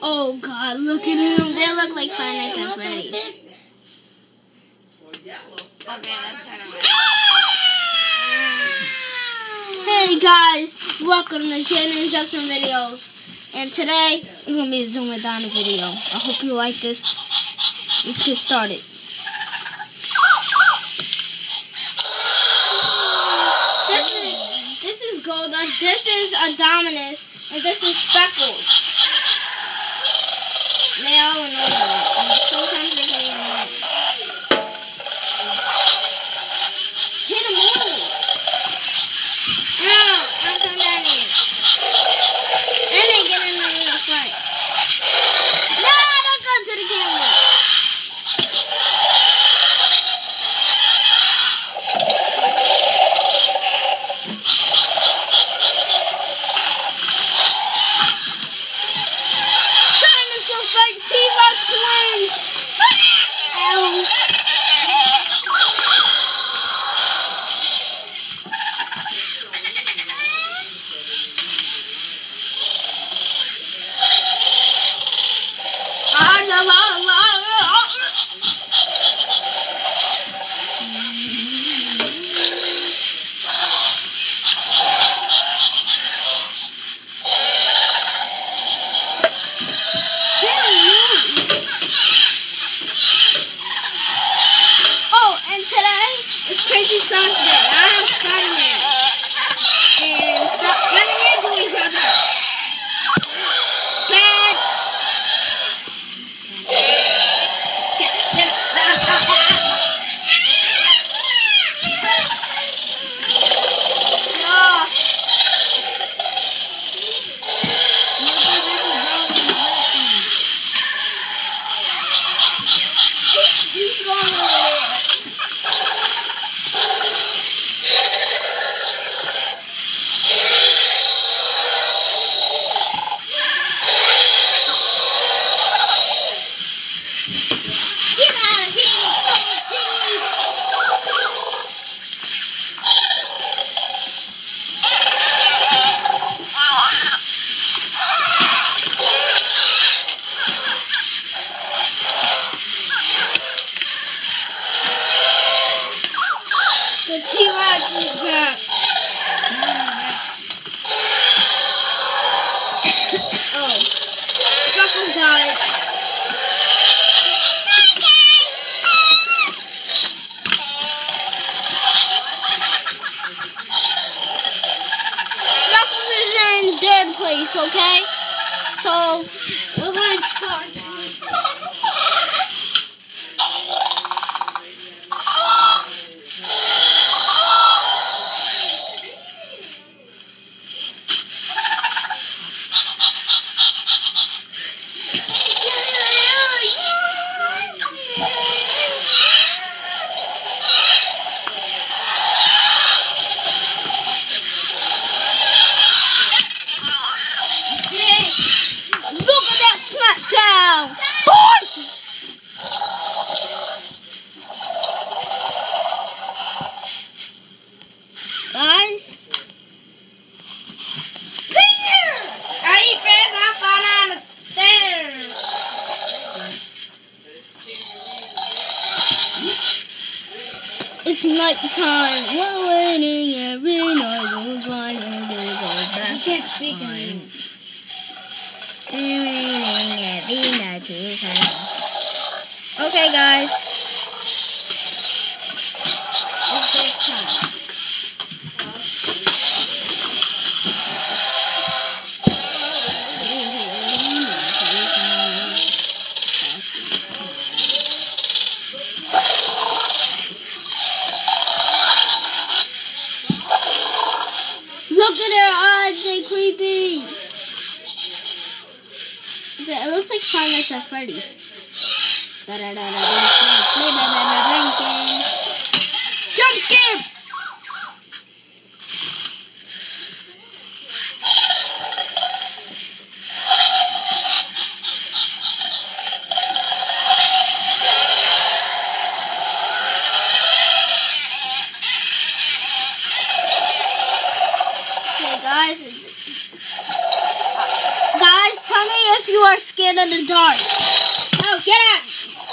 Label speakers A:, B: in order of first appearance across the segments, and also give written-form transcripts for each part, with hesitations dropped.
A: Oh God, look at him. They look like Five Nights at Freddy's.
B: Okay, let's turn around.
A: Hey guys, welcome to Jane Adjustment Videos. And today is going to be a Zoom and Donna video. I hope you like this. Let's get started. This is Golda, this is Adominus, and this is Speckles. They all annoy me, and sometimes they can annoy me. Get him over! No, don't come down here. And they get in a little fight. No, don't go to the camera. Dinosaur fight T-Rex wins. Ow. Oh, and today is Crazy Sonic Day. I am Spider-Man. And stop running into each other. Bad. He's going over there. Get out of here, the T-Rex is back. Oh, Speckles died. Speckles is in third place, okay? So, we're going to start. Look at that smackdown! Boy! Guys? There! Ahí pesa banana there! It's night time. We're waiting every night. We're going to go back. I can't speak anymore. Okay, guys. It's break time. Look at their eyes, they're creepy. It looks like Five Nights at Freddy's. Jump scare! Say, guys, tell me if you are are scared of the dark. Oh, get out!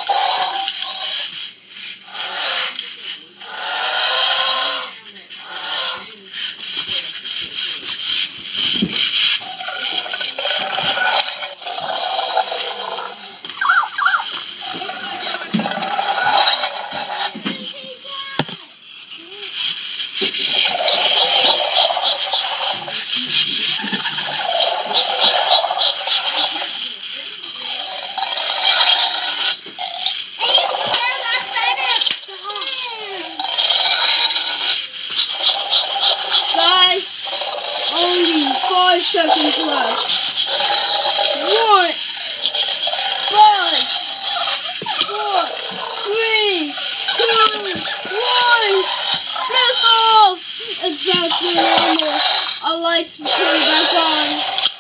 A: Only 5 seconds left. 1, 5, 4, 3, 2, 1. Blast off! It's back to normal. Our lights will turn back on.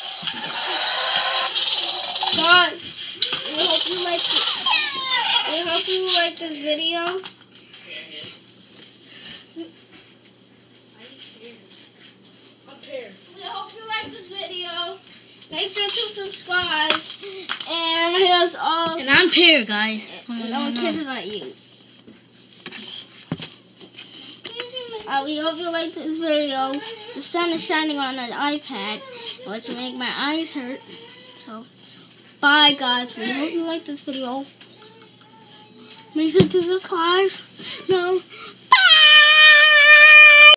A: Guys, we hope you like this. We hope you like this video. We hope you like this video. Make sure to subscribe. And here's all.
B: And I'm Pear, guys.
A: No one cares about you. We hope you like this video. The sun is shining on an iPad, which make my eyes hurt. So, bye guys. We hope you like this video. Make sure to subscribe. No.